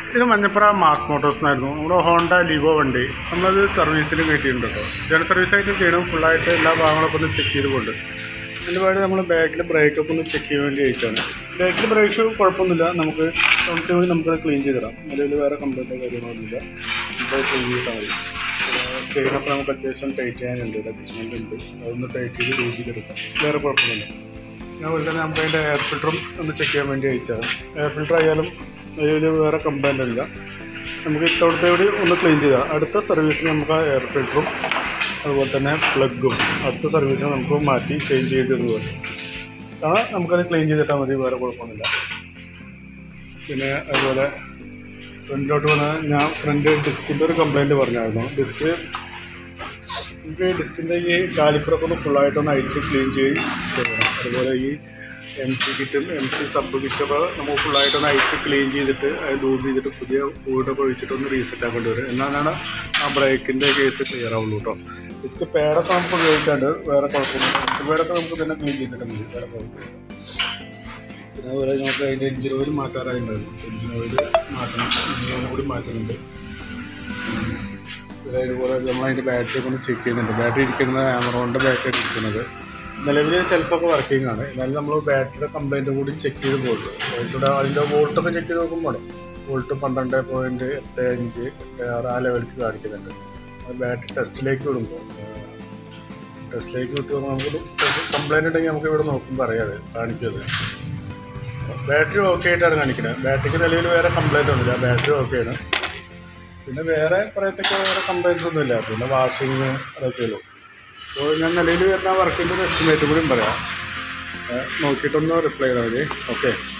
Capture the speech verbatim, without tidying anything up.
ഇത് Manjappura mass Motors എന്നായിരുന്നു. നമ്മുടെ ഹോണ്ട ലിവോ വണ്ടി നമ്മളത് സർവീസിൽ കിട്ടിയിട്ടുണ്ട് കേട്ടോ. ജനറൽ സർവീസായിട്ട് ചെയ്യണം. ഫുള്ളായിട്ട് എല്ലാ ഭാഗങ്ങളൊക്കെ ഒന്ന് ചെക്ക് ചെയ്ത് കൊണ്ട് അതിൻ്റെ പാട് നമ്മൾ ബാക്കിൽ ബ്രേക്കൊക്കെ ഒന്ന് ചെക്ക് ചെയ്യാൻ വേണ്ടി അയച്ചാണ്. ബാക്കിൽ ബ്രേക്ക് ഷൂ കുഴപ്പമൊന്നുമില്ല. നമുക്ക് തൊണ്ണൂറ്റി വഴി നമുക്കത് ക്ലീൻ ചെയ്തിടാം. നിലവിൽ വേറെ കംപ്ലൈൻറ്റോ കാര്യങ്ങളൊന്നുമില്ല. നമുക്ക് ക്ലീൻ ചെയ്തിട്ടാൽ മതി. ചെയ്യുന്നപ്പോൾ നമുക്ക് അത്യാവശ്യം ടൈറ്റ് ചെയ്യാനുണ്ട്, അഡ്ജസ്റ്റ്മെൻ്റ് ഉണ്ട്. അതൊന്ന് ടൈറ്റ് ചെയ്ത് ലൂസ് ചെയ്തെടുക്കാം. വേറെ കുഴപ്പമൊന്നുമില്ല. അതുപോലെ തന്നെ നമുക്ക് അതിൻ്റെ എയർ ഫിൽറ്ററും ഒന്ന് ചെക്ക് ചെയ്യാൻ വേണ്ടി അയച്ചാണ്. എയർ ഫിൽറ്റർ ആയാലും അതിൽ വേറെ കംപ്ലൈൻ്റ് ഇല്ല. നമുക്ക് ഇത്തവണത്തെ കൂടി ഒന്ന് ക്ലീൻ ചെയ്താൽ അടുത്ത സർവീസിന് നമുക്ക് ആ എയർ ഫിൽറ്ററും അതുപോലെ തന്നെ പ്ലഗും അടുത്ത സർവീസിന് നമുക്ക് മാറ്റി ചേഞ്ച് ചെയ്തത് പോലെ ആ നമുക്കത് ക്ലീൻ ചെയ്തിട്ടാൽ മതി. വേറെ കുഴപ്പമൊന്നുമില്ല. പിന്നെ അതുപോലെ ഫ്രണ്ടിലോട്ട് വന്നാൽ ഞാൻ ഫ്രണ്ട് ഡിസ്കിൻ്റെ ഒരു കംപ്ലൈൻറ്റ് പറഞ്ഞായിരുന്നു. ഡിസ്ക് നമുക്ക് ഡിസ്കിൻ്റെ ഈ കാലിപ്പറൊക്കെ ഒന്ന് ഫുള്ളായിട്ടൊന്ന് അഴിച്ച് ക്ലീൻ ചെയ്ത് ചെയ്യണം. അതുപോലെ ഈ എം സി കിറ്റും എം സി സബ് കിറ്റൊക്കെ നമുക്ക് ഫുള്ളായിട്ടൊന്ന് അഴിച്ച് ക്ലീൻ ചെയ്തിട്ട് അത് ലൂസ് ചെയ്തിട്ട് പുതിയ വീടൊക്കെ ഒഴിച്ചിട്ടൊന്ന് റീസെറ്റ് ആക്കേണ്ടി വരും. എന്നാലാണ് ആ ബ്രേക്കിൻ്റെ കേസ് ക്ലിയർ ആവുള്ളൂ കേട്ടോ. ഡിസ്ക് പേരൊക്കെ നമുക്ക് ഉപയോഗിക്കാണ്ട് വേറെ കുഴപ്പമൊന്നും. ഡിസ്ക് പേരൊക്കെ നമുക്ക് തന്നെ ക്ലീൻ ചെയ്തിട്ട് മതി. വേറെ കുഴപ്പമില്ല. പിന്നെ അതുപോലെ നമുക്ക് അതിൻ്റെ എഞ്ചിൻ ഓയിൽ മാറ്റാറായിട്ടുണ്ടായിരുന്നു. എഞ്ചിൻ ഓയിൽ മാറ്റണം. എഞ്ചിൻ ഓയിൽ കൂടി മാറ്റുന്നുണ്ട്. പിന്നെ അതുപോലെ നമ്മളതിൻ്റെ ബാറ്ററി ഒക്കെ ഒന്ന് ചെക്ക് ചെയ്യുന്നുണ്ട്. ബാറ്ററി ഇരിക്കുന്നത് ആമറോണിൻ്റെ ബാറ്ററി ഇരിക്കുന്നത് നിലവിൽ സെൽഫൊക്കെ വർക്കിംഗ് ആണ്. എന്നാലും നമ്മൾ ബാറ്ററിയുടെ കംപ്ലൈൻറ്റ് കൂടി ചെക്ക് ചെയ്ത് പോകുള്ളൂ. അതിൻ്റെ അതിൻ്റെ വോൾട്ടൊക്കെ ചെക്ക് ചെയ്ത് നോക്കുമ്പോൾ വോൾട്ട് പന്ത്രണ്ട് പോയിൻറ്റ് എട്ട് അഞ്ച് എട്ട് ആറ് ആ ലെവലിലേക്ക് കാണിക്കുന്നുണ്ട്. അത് ബാറ്ററി ടെസ്റ്റിലേക്ക് വിടുമ്പോൾ ടെസ്റ്റിലേക്ക് വിട്ട് നമുക്ക് കംപ്ലൈൻറ്റ് ഉണ്ടെങ്കിൽ നമുക്ക് ഇവിടെ നോക്കുമ്പോൾ അറിയാതെ കാണിക്കുന്നത്. ബാറ്ററി ഓക്കെ ആയിട്ടാണ് കാണിക്കുന്നത്. ബാറ്ററിക്ക് നിലവിൽ വേറെ കംപ്ലൈൻറ്റ് ഒന്നുമില്ല. ബാറ്ററി ഓക്കെയാണ്. പിന്നെ വേറെ പറയത്തൊക്കെ വേറെ കംപ്ലൈൻറ്റ്സ് ഒന്നുമില്ല. പിന്നെ വാഷിങ് അതൊക്കെ ഉള്ളൂ. അപ്പോൾ ഞാൻ നിലവിൽ വരുന്ന വർക്കിൻ്റെ ഒരു എസ്റ്റിമേറ്റ് കൂടിയും പറയാം. നോക്കിയിട്ടൊന്ന് റിപ്ലൈ ചെയ്താൽ മതി. ഓക്കെ.